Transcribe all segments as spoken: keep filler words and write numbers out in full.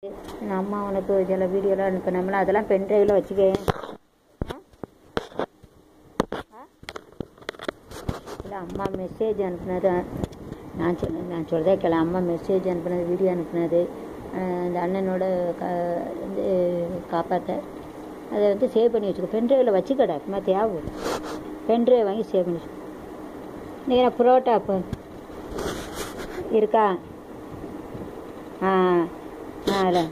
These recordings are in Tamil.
நான் அம்மா உனக்கு சில வீடியோலாம் அனுப்பினோம்ல, அதெல்லாம் பென்ட்ரைவில் வச்சுக்க. இல்லை அம்மா மெசேஜ் அனுப்புனது நான் சொல் நான் சொல்கிறதே கேள. அம்மா மெசேஜ் அனுப்புனது, வீடியோ அனுப்புனது, இந்த அண்ணனோட க வந்து காப்பாற்ற அதை வந்து சேவ் பண்ணி வச்சுக்கோ. பென்ட்ரைவில் வச்சுக்கடா, சும்மா தேவை. பென்ட்ரைவ் வாங்கி சேவ் பண்ணி வச்சுக்கோ. நீங்கள் புரோட்டா இப்போ இருக்கா? ஆ ஆ அதான்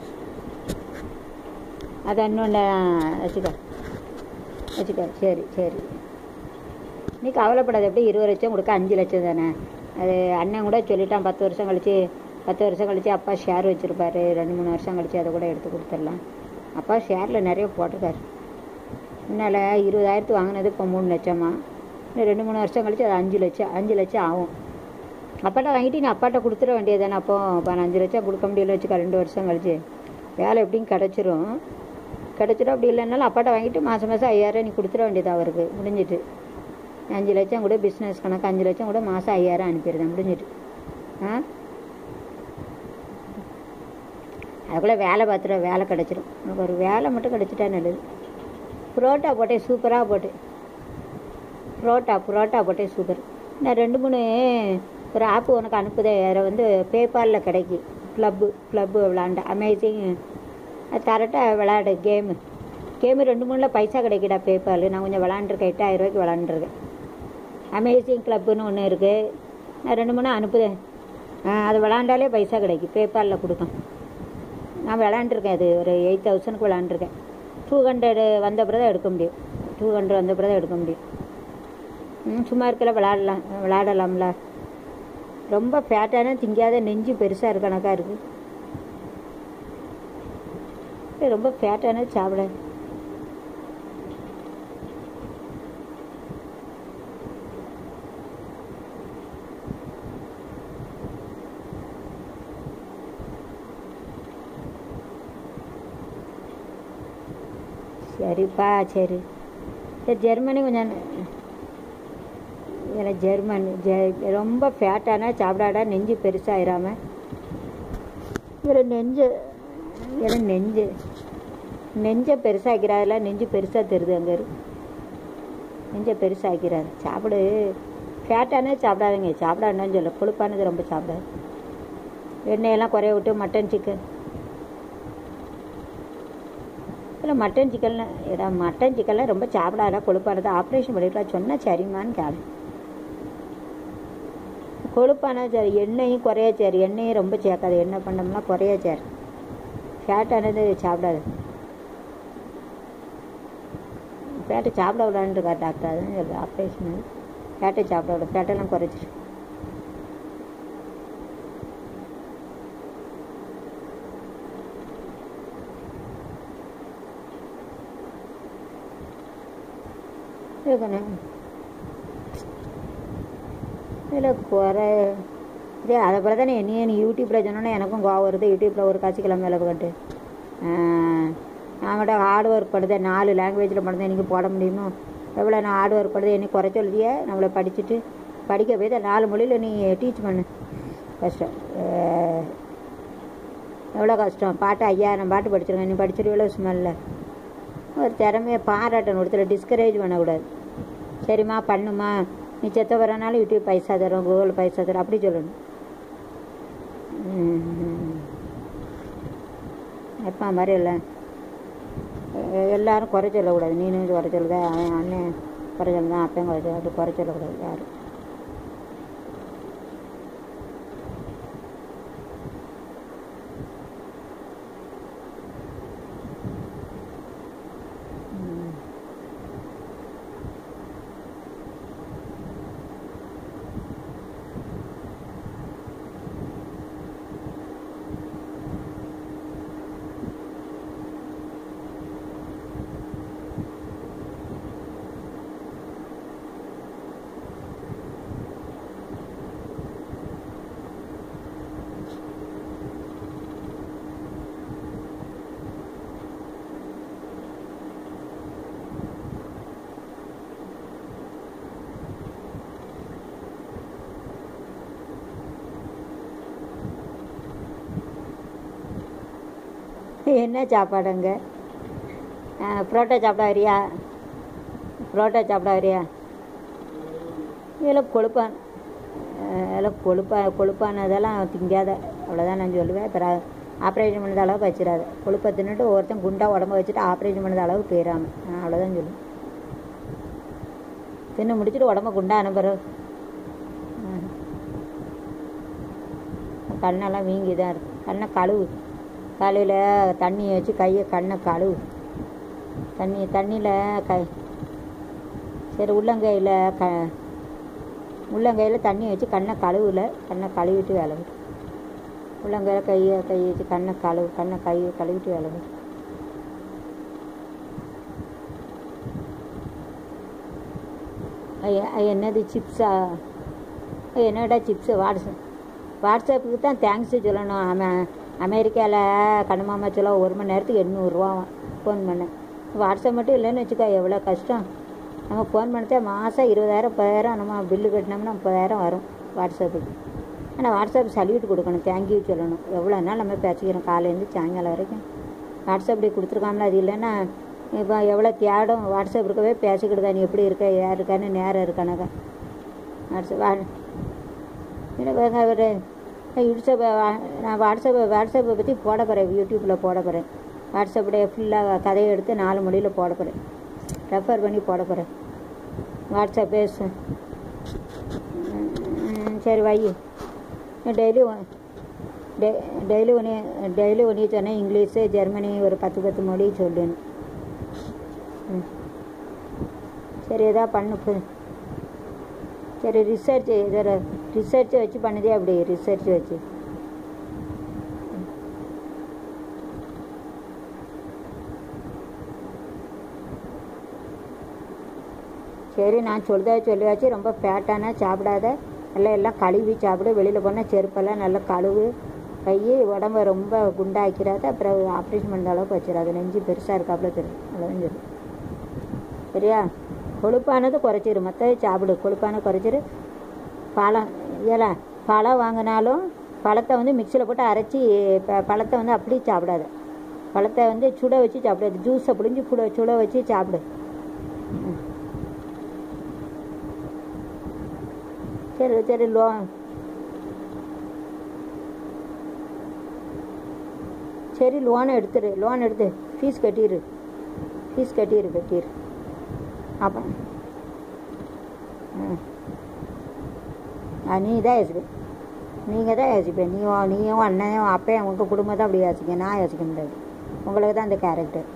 அதை இன்னொன்று வச்சுக்க வச்சுக்க சரி சரி. நீ கவலைப்படாது. எப்படி இருபது லட்சம் கொடுக்க அஞ்சு லட்சம் தானே. அது அண்ணன் கூட சொல்லிட்டான், பத்து வருஷம் கழிச்சு பத்து வருஷம் கழிச்சு அப்பா ஷேர் வச்சுருப்பாரு, ரெண்டு மூணு வருஷம் கழிச்சு அதை கூட எடுத்து கொடுத்துடலாம். அப்பா ஷேரில் நிறைய போட்டிருக்காரு. முன்னால் இருபதாயிரத்து வாங்கினது இப்போ மூணு லட்சமா. இன்னும் ரெண்டு மூணு வருஷம் கழிச்சு அது அஞ்சு லட்சம் அஞ்சு லட்சம் ஆகும். அப்பாட்ட வாங்கிட்டு நீ அப்பாட்ட கொடுத்துட வேண்டியது தானே. அப்போ இப்போ நான் அஞ்சு லட்சம் கொடுக்க முடியல வச்சுக்க, ரெண்டு வருஷம் கழிச்சு வேலை எப்படியும் கிடச்சிரும் கிடச்சிடும். அப்படி இல்லைனாலும் அப்பாட்ட வாங்கிட்டு மாதம் மாதம் ஐயாயிரம் நீ கொடுத்துட வேண்டியது அவருக்கு. முடிஞ்சிட்டு அஞ்சு லட்சம் கூட பிஸ்னஸ் கணக்கு அஞ்சு லட்சம் கூட மாதம் ஐயாயிரம் அனுப்பிடுறேன். முடிஞ்சிட்டு ஆ அதுக்குள்ளே வேலை பார்த்துட, வேலை கிடச்சிரும். உனக்கு ஒரு வேலை மட்டும் கிடச்சிட்டா நல்லது. புரோட்டா போட்டேன், சூப்பராக போட்டேன். புரோட்டா புரோட்டா போட்டேன் சூப்பர். நான் ரெண்டு மூணு ஒரு ஆப்பு உனக்கு அனுப்புதே, அதில் வந்து பேபாலில் கிடைக்கி. க்ளப்பு க்ளப்பு விளாண்ட அமேசிங் தரட்டாக விளாடு கேமு கேமு ரெண்டு மூணில் பைசா கிடைக்கிடா பேபால். நான் கொஞ்சம் விளாண்டுருக்கேன், எட்டாயிரம் ரூபாய்க்கு விளாண்டுருக்கேன். அமேசிங் க்ளப்புன்னு ஒன்று இருக்குது, நான் ரெண்டு மூணு அனுப்புதேன். அது விளாண்டாலே பைசா கிடைக்கும், பேபாலில் கொடுக்கும். நான் விளாண்டுருக்கேன், அது ஒரு எயிட் தௌசண்ட்க்கு விளாண்டுருக்கேன். டூ ஹண்ட்ரடு வந்த பிறகு தான் எடுக்க முடியும். டூ ஹண்ட்ரட் வந்த பிறகு தான் எடுக்க முடியும். சும்மா இருக்கல விளாடலாம் விளாடலாம்ல. ரொம்ப ஃபேட்டான திங்காத, நெஞ்சு பெருசாக இருக்க கணக்காக இருக்குது. ரொம்ப ஃபேட்டான சாப்பிட. சரிப்பா சரி. ஜெர்மனி கொஞ்சம் இதில் ஜெர்மன் ஜெ ரொம்ப ஃபேட்டானா சாப்பிடாடா, நெஞ்சு பெருசாகிடாமல். இதில் நெஞ்சு இதில் நெஞ்சு நெஞ்சை பெருசாக்கிறாருல, நெஞ்சு பெருசாக தருது. அங்கே நெஞ்சை பெருசாக்கிறாரு. சாப்பிடு. ஃபேட்டானே சாப்பிடாதீங்க, சாப்பிடாதுன்னு சொல்ல. கொழுப்பானது ரொம்ப சாப்பிடாது. எண்ணெயெல்லாம் குறைய விட்டு மட்டன் சிக்கன் இல்லை மட்டன் சிக்கன்லாம் ஏதா மட்டன் சிக்கன்லாம் ரொம்ப சாப்பிடாதா, கொழுப்பானது. ஆப்ரேஷன் பண்ணிக்கலாம் சொன்னால் சரிம்மான்னு கேளு. கொழுப்பான சரி, எண்ணெயும் குறைய சேரு. எண்ணெயும் ரொம்ப சேர்க்காது, எண்ணெய் பண்ணோம்னா குறைய சேரு. ஃபேட்டானது சாப்பிடாது. ஃபேட்டை சாப்பிட விடான்ருக்கா டாக்டர், அதுன்னு சொல்லுது. ஆப்ரேஷன் ஃபேட்டை சாப்பிட விட, ஃபேட்டெல்லாம் குறைச்சிரு. இருக்கணும் இதில் குறை இதே. அதை போல தானே என்னையே நீ யூடியூப்பில் சொன்னோன்னே எனக்கும் கோவம் வருது. யூடியூப்பில் ஒரு காசு கிளம்பி வேலை கட்டு. நான் மட்டும் ஹார்ட் ஒர்க் பண்ணுறேன், நாலு லாங்குவேஜில் பண்ணுறேன். எனக்கு போட முடியுமோ? எவ்வளோ நான் ஹார்ட் ஒர்க் பண்ணுறது, என்னை குறை சொல்லுதியே. நம்மளை படிச்சுட்டு படிக்க போய் தான் நாலு மொழியில் நீ டீச் பண்ணு. கஷ்டம், எவ்வளோ கஷ்டம். பாட்டு ஐயாயிரம் பாட்டு படிச்சிருக்கேன். நீ படிச்சிருவீங்களோ? சும்மா இல்லை. ஒரு திறமையை பாராட்டணும், ஒருத்தர் டிஸ்கரேஜ் பண்ணக்கூடாது. சரிம்மா பண்ணுமா, நீ செத்த வரனாலும் யூடியூப் பைசா தரும், கூகுள் பைசா தரும், அப்படி சொல்லணும். எப்பா மாதிரி இல்லை, எல்லோரும் குறை சொல்லக்கூடாது. நீனும் குறை சொல்லுத, அவன் அண்ணன் குறை சொல்லுதான், அப்பையும் குறை சொல்ல, அப்படி குறை சொல்லக்கூடாது யாரும். என்ன சாப்பாடுங்க? புரோட்டா சாப்பிட வரியா? புரோட்டா சாப்பிட வரியா? இதெல்லாம் கொழுப்பான் இதெல்லாம் கொழுப்பா கொழுப்பானதெல்லாம் திங்காத, அவ்வளோதான் நான் சொல்லுவேன். அப்புறம் ஆப்ரேஷன் பண்ணத அளவுக்கு வச்சிடாத. கொழுப்பை தின்னுட்டு ஒருத்தன் குண்டா உடம்ப வச்சுட்டு ஆப்ரேஷன் பண்ணத அளவுக்கு போயிடாமல், நான் அவ்வளோதான் சொல்லுவேன். தின்னு முடிச்சுட்டு உடம்ப குண்டா அனுப்புகிறோம். கண்ணெல்லாம் வீங்கி தான் இருக்கு. கண்ணை கழுவு, காலையில் தண்ணியை வச்சு கையை கண்ணை கழுவு. தண்ணி தண்ணியில் கை சரி உள்ளங்கையில் க உள்ளங்கையில் தண்ணி வச்சு கண்ணை கழுவுல, கண்ணை கழுவிட்டு வேலை விட்டு. உள்ளங்கையில் கையை கை வச்சு கண்ணை கழுவு, கண்ணை கை கழுவிட்டு வேலை விட்டு. என்னது சிப்ஸா? என்னடா சிப்ஸு? வாட்ஸ்அப் வாட்ஸ்அப்புக்கு தான் தேங்க்ஸு சொல்லணும். அமெ அமெரிக்காவில் கண்ணமாமா சொல்ல ஒரு மணி நேரத்துக்கு எண்ணூறுரூவா ஃபோன் பண்ணேன். வாட்ஸ்அப் மட்டும் இல்லைன்னு வச்சுக்கோ, எவ்வளோ கஷ்டம். நம்ம ஃபோன் பண்ணதே மாதம் இருபதாயிரம் முப்பதாயிரம் நம்ம பில்லு கட்டினோம்னா முப்பதாயிரம் வரும் வாட்ஸ்அப்புக்கு. ஆனால் வாட்ஸ்அப் சல்யூட் கொடுக்கணும், தேங்க்யூ சொல்லணும். எவ்வளோ நாள் நம்ம பேசிக்கிறோம் காலையிலேருந்து சாயங்காலம் வரைக்கும். வாட்ஸ்அப் இப்படி கொடுத்துருக்காங்களா? அது இல்லைன்னா இப்போ எவ்வளோ தேடும். வாட்ஸ்அப் இருக்கவே பேசிக்கிட்டு தான், நீ எப்படி இருக்க, யார் இருக்கான்னு நேரம் இருக்கானாக்கா வாட்ஸ்அப் வா இல்லை ஒரு யூடியூப்பை நான் வாட்ஸ்அப்பை வாட்ஸ்அப்பை பற்றி போட போகிறேன், யூடியூப்பில் போட போகிறேன். வாட்ஸ்அப்புடைய ஃபுல்லாக கதையை எடுத்து நாலு மொழியில் போட போகிறேன், ரெஃபர் பண்ணி போட போகிறேன். வாட்ஸ்அப் பேச சரி வை. டெய்லி டெ டெய்லி ஒன்று டெய்லி ஒன்று சொன்னேன். இங்கிலீஷு ஜெர்மனி ஒரு பத்து பத்து மொழி சொல்லுன்னு. ம் சரி எதா பண்ணு. சரி ரிசர்ச் இதில் ரிசர்ச்சை வச்சு பண்ணுதே அப்படி ரிசர்ச் வச்சு. சரி நான் சொல்லுதா சொல்லியாச்சு. ரொம்ப ஃபேட்டானா சாப்பிடாத, எல்லாம் எல்லாம் கழுவி சாப்பிடு. வெளியில் போனால் செருப்பெல்லாம் நல்லா கழுவு. கை உடம்ப ரொம்ப குண்டாக்கிறாத, அப்புறம் ஆப்ரேஷன் பண்ணுற அளவுக்கு வச்சிடாது. நெஞ்சு பெருசாக இருக்காப்புல தெரியும், அவ்வளோதான் சரி. சரியா? கொழுப்பானது குறைச்சிரு, மற்ற சாப்பிடு. கொழுப்பான குறைச்சிரு. பழம் ஏல பழம் வாங்கினாலும் பழத்தை வந்து மிக்சியில் போட்டு அரைச்சி ப பழத்தை வந்து அப்படி சாப்பிடாத. பழத்தை வந்து சுட வச்சு சாப்பிடாது. ஜூஸை பிடிஞ்சி சுட சுட வச்சு சாப்பிடு. சரி சரி லோன் சரி லோனை எடுத்துரு. லோன் எடுத்து ஃபீஸ் கட்டிடு. ஃபீஸ் கட்டிடு கட்டிடு அப்போ ஆ நீ தான் யோசிப்பேன். நீங்கள் தான் யோசிப்பேன். நீ நீயும் அண்ணன் அப்பையும் உங்கள் குடும்பம் தான் அப்படி யோசிக்க. நான் யோசிக்க முடியாது. உங்களுக்கு தான் அந்த கேரக்டர்.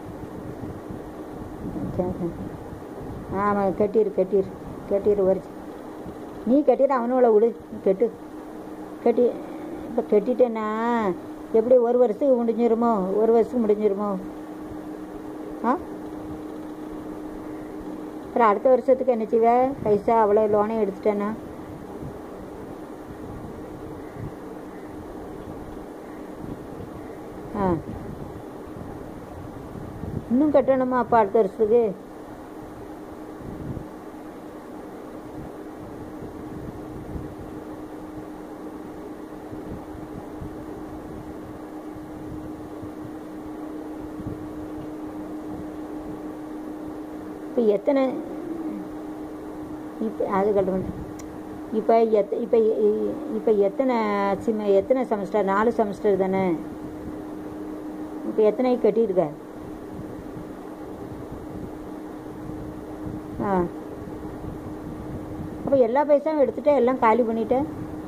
ஆமாம் கட்டிடு கட்டிடு கட்டிடு வரிச்சு. நீ கட்டிடு, அவனோட விடு. கெட்டு கட்டி இப்போ கட்டிட்டேன்னா எப்படி ஒரு வருஷத்துக்கு முடிஞ்சிருமோ? ஒரு வருஷத்துக்கு முடிஞ்சிருமோ? ஆ அப்புறம் அடுத்த வருஷத்துக்கு என்ன செய்வே? பைசா அவ்வளோ லோனே எடுத்துட்டேன்னா ஆ இன்னும் கட்டணுமா அப்போ அடுத்த வருஷத்துக்கு? இப்போ எத்தனை இப்போ அது கட்ட இப்போ எத் இப்போ இப்போ எத்தனை சிம் எத்தனை செமஸ்டர்? நாலு செமஸ்டர் தானே. இப்போ எத்தனை கட்டியிருக்க? ஆ அப்போ எல்லா பைசாவும் எடுத்துகிட்டே எல்லாம் காலி பண்ணிட்டேன்.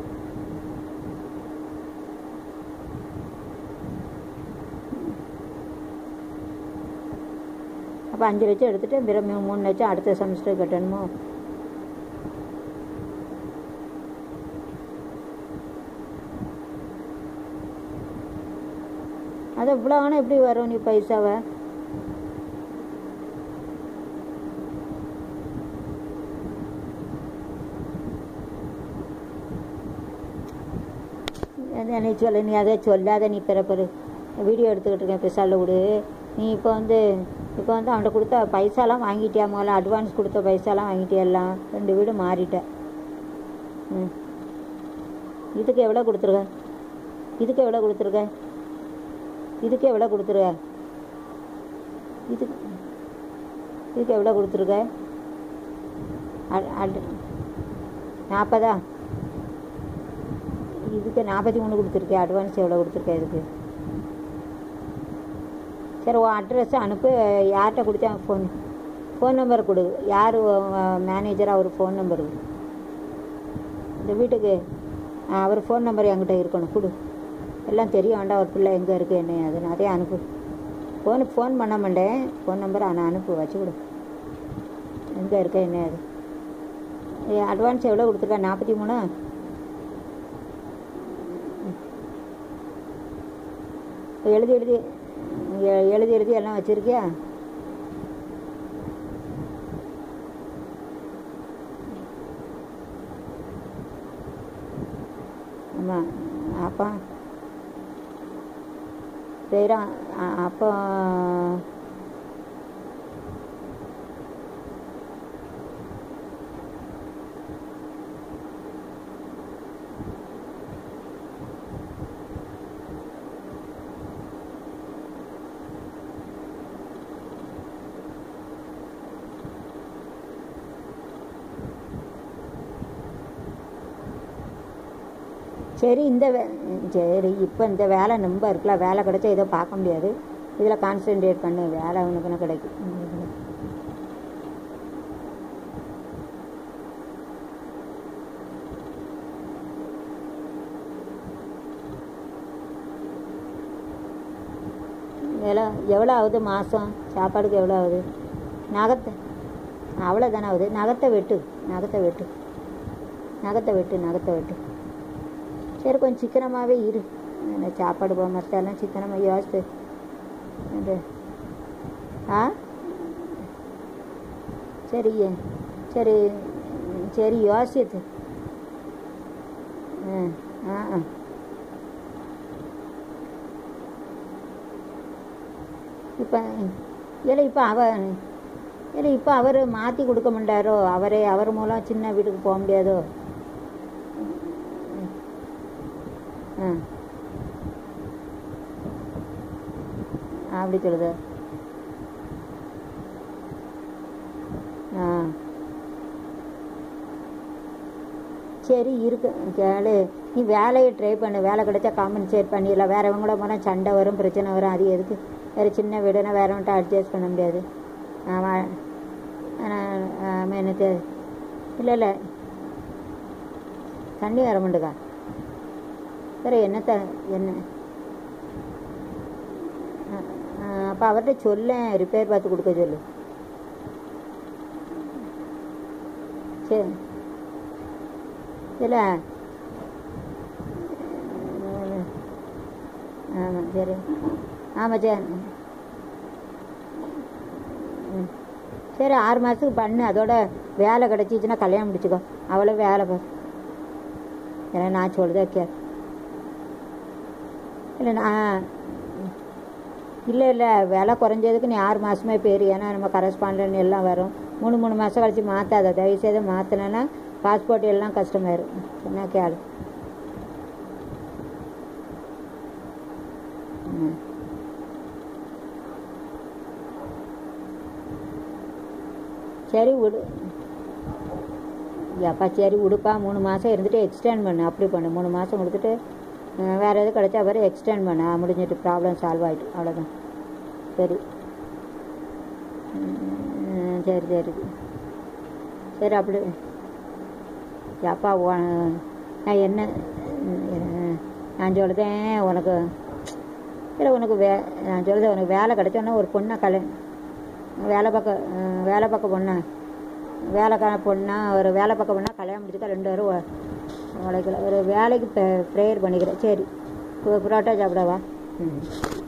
அப்போ அஞ்சு லட்சம் எடுத்துகிட்டு பிறகு மூணு லட்சம் அடுத்த செமஸ்டர் கட்டணுமோ? அது இவ்வளோ ஆனால் எப்படி வரும் நீ பைசாவை? நீ சொல்ல, நீ அதை சொல்லாத. நீ பிறப்பரு வீடியோ எடுத்துக்கிட்டு இருக்கேன், பெருசால விடு. நீ இப்போ வந்து இப்போ வந்து அவன்கிட்ட கொடுத்த பைசாலாம் வாங்கிட்டியா? முதல்ல அட்வான்ஸ் கொடுத்த பைசாலாம் வாங்கிட்டியா? எல்லாம் ரெண்டு வீடு மாறிட்டேன். ம் இதுக்கு எவ்வளோ கொடுத்துருக்க? இதுக்கு எவ்வளோ கொடுத்துருக்க? இதுக்கு எவ்வளோ கொடுத்துருக்க? இதுக்கு இதுக்கு எவ்வளோ கொடுத்துருக்க? நாற்பதா? இதுக்கு நாற்பத்தி மூணு கொடுத்துருக்கேன். அட்வான்ஸ் எவ்வளோ கொடுத்துருக்கேன் இதுக்கு? சரி, உன் அட்ரஸ் அனுப்பு. யார்கிட்ட கொடுத்தா ஃபோன் ஃபோன் நம்பர் கொடு. யார் மேனேஜர்? அவர் ஃபோன் நம்பர் கொடு. இந்த வீட்டுக்கு அவர் ஃபோன் நம்பர் என்கிட்ட இருக்கணும், கொடு. எல்லாம் தெரியும் வேண்டாம், ஒரு பிள்ளை எங்கே இருக்குது என்ன அதுன்னு அதே அனுப்பு. ஃபோனுக்கு ஃபோன் பண்ண மாட்டேன், ஃபோன் நம்பர் நான் அனுப்பு, வச்சு கொடு. எங்கே இருக்க என்ன அது? அட்வான்ஸ் எவ்வளோ கொடுத்துருக்கா? நாற்பத்தி மூணு. எழுதி எழுதி எழுதி எழுதி எல்லாம் வச்சுருக்கியா? ஆமாம். அப்போ சரிடா. அப்போ சரி, இந்த வே சரி இப்போ இந்த வேலை ரொம்ப இருக்குல்ல, வேலை கிடைச்சா ஏதோ பார்க்க முடியாது, இதில் கான்சன்ட்ரேட் பண்ணு. வேலை உனக்குன்னு கிடைக்கும். எவ்வளோ எவ்வளோ ஆகுது மாதம்? சாப்பாடுக்கு எவ்வளோ ஆகுது? நகத்தை அவ்வளோதானே ஆகுது. நகத்தை வெட்டு, நகத்தை வெட்டு, நகத்தை வெட்டு, நகத்தை வெட்டு. சரி, கொஞ்சம் சிக்கனமாகவே இரு. சாப்பாடு போக மற்றெல்லாம் சிக்கனமாக யோசித்து அது. ஆ சரி சரி சரி யோசித்து. ஆ ஆ ஆ இப்போ இல்லை இப்போ அவ இல்லை இப்போ அவர் மாற்றி கொடுக்க மாட்டாரோ? அவரே அவர் மூலம் சின்ன வீட்டுக்கு போக முடியாதோ? ஆ அப்படி சொல்லுது. ஆ சரி இருக்கு, கேளு. நீ வேலையை ட்ரை பண்ணு. வேலை கிடைச்சா காம்பன்சேட் பண்ணிடலாம். வேறவங்க கூட போனால் சண்டை வரும், பிரச்சனை வரும். அது எதுக்கு? வேறு சின்ன வீடுனா வேறவன்ட்ட அட்ஜஸ்ட் பண்ண முடியாது. ஆமாம். ஆமாம். எனக்கு இல்லை இல்லை தண்ணி வர மாட்டுக்கா? வேறு என்னத்த என்ன? அப்போ அவர்கிட்ட சொல்ல ரிப்பேர் பார்த்து கொடுக்க சொல்லு. சரி இல்லை. ஆமாம் சரி. ஆமாம் சரி. ம் சரி, ஆறு மாதத்துக்கு பண்ணு. அதோட வேலை கிடச்சிச்சின்னா கல்யாணம் முடிச்சுக்கோ. அவ்வளோ வேலை பாரு. ஏன்னா நான் சொல்லுதே கே இல்லை. நான் இல்லை இல்லை விலை குறைஞ்சதுக்கு நீ ஆறு மாதமே பேர். ஏன்னா நம்ம கரஸ்பாண்டன் எல்லாம் வரும். மூணு மூணு மாதம் கழிச்சு மாற்றாத. தயவுசெய்து மாற்றினேன்னா பாஸ்போர்ட் எல்லாம் கஷ்டமாயிரும். என்ன கேளு. ம் சரி விடு. எப்பா சரி விடுப்பா. மூணு மாதம் இருந்துட்டு எக்ஸ்டெண்ட் பண்ணு. அப்படி பண்ணு. மூணு மாதம் கொடுத்துட்டு வேறு எதுவும் கிடைச்சா வர எக்ஸ்டெண்ட் பண்ண முடிஞ்சிட்டு ப்ராப்ளம் சால்வ் ஆகிட்டு. அவ்வளோதான். சரி சரி சரி சரி அப்படி. அப்பா நான் என்ன நான் சொல்லுதேன் உனக்கு இல்லை உனக்கு வே நான் சொல்லுதேன் உனக்கு வேலை கிடைச்சோன்னா ஒரு பொண்ணை கல்யாணம் வேலை பக்கம் வேலை பக்கம் பொண்ணா வேலைக்கார பொண்ணா ஒரு வேலை பக்கம் பொண்ணா கல்யாணம் முடிச்சுக்கா. ரெண்டு பேரும் உழைக்கல. ஒரு வேலைக்கு ப்ரேயர் பண்ணிக்கிறேன். சரி, புரோட்டா சாப்பிடவா? ம்